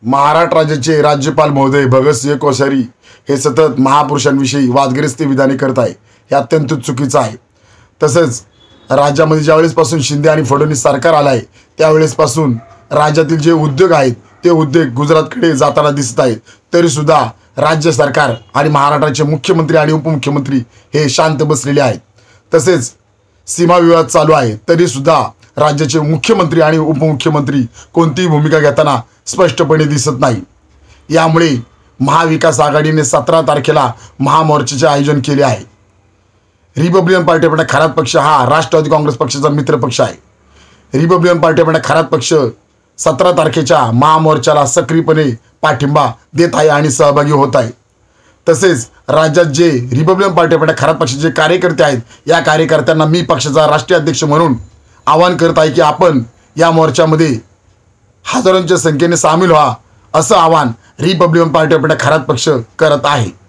महाराष्ट्र राज्याचे राज्यपाल महोदय भगतसिंह कोश्यारी हे सतत महापुरुषांविषयी वादग्रस्त विधाने करत आहे, हे अत्यंत चुकीचं आहे। तसंच राज्यामध्ये ज्यावेळेसपासून शिंदे आणि फडणवीस सरकार आलं आहे त्यावेळेसपासून राज्यातील जे उद्योग आहेत ते उद्योग गुजरातकडे जाताना दिसत आहेत, तरीसुद्धा राज्य सरकार आणि महाराष्ट्राचे मुख्यमंत्री आणि उपमुख्यमंत्री हे शांत बसलेले आहेत। तसेच सीमा विवाद चालू आहे तरीसुद्धा राज्याचे मुख्यमंत्री आणि उपमुख्यमंत्री कोणतीही भूमिका घेताना स्पष्टपणे दिसत नाही। यामुळे महाविकास आघाडीने 17 तारखेला महामोर्चाचे आयोजन केले आहे। रिपब्लिकन पार्टी ऑफ खरात पक्ष हा राष्ट्रवादी काँग्रेस पक्षाचा मित्र पक्ष आहे। रिपब्लिकन पार्टी ऑफ खरात पक्ष 17 तारखेच्या महामोर्चाला सक्रियपणे पाठिंबा देत आहे आणि सहभागी होत आहे। तसेच राज्यात जे रिपब्लिकन पार्टी ऑफ खरात पक्षाचे कार्यकर्ते आहेत या कार्यकर्त्यांना मी पक्षाचा राष्ट्रीय अध्यक्ष म्हणून आवाहन करत आहे की आपण या मोर्चामध्ये हजारोंच्या संख्येने सामील व्हा, असं आवाहन रिपब्लिकन पार्टी ऑफ खरात पक्ष करत आहे।